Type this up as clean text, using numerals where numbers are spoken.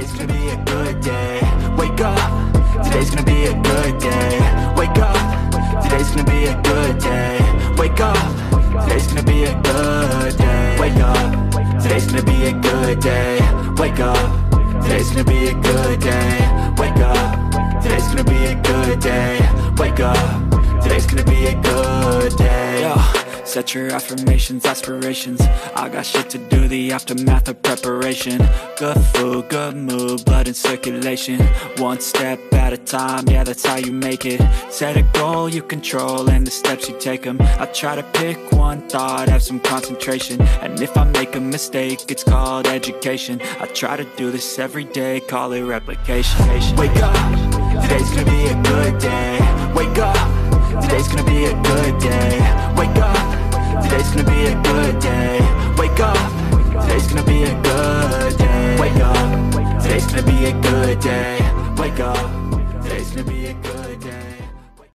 Today's gonna be a good day. Wake up. Today's gonna be a good day. Wake up. Today's gonna be a good day. Wake up. Today's gonna be a good day. Wake up. Today's gonna be a good day. Wake up. Today's gonna be a good day. Wake up. Today's gonna be a good day. Wake up. Today's gonna be a good day. Yo. Set your affirmations, aspirations. I got shit to do, the aftermath of preparation. Good food, good mood, blood in circulation. One step at a time, yeah, that's how you make it. Set a goal you control and the steps you take them. I try to pick one thought, have some concentration. And if I make a mistake, it's called education. I try to do this every day, call it replication. Wake up, today's gonna be a good day. Wake up, today's gonna be a good day. Wake up. Today's gonna be a good day. Wake up. Today's gonna be a good day. Wake up. Today's gonna be a good day. Wake up. Today's gonna be a good day.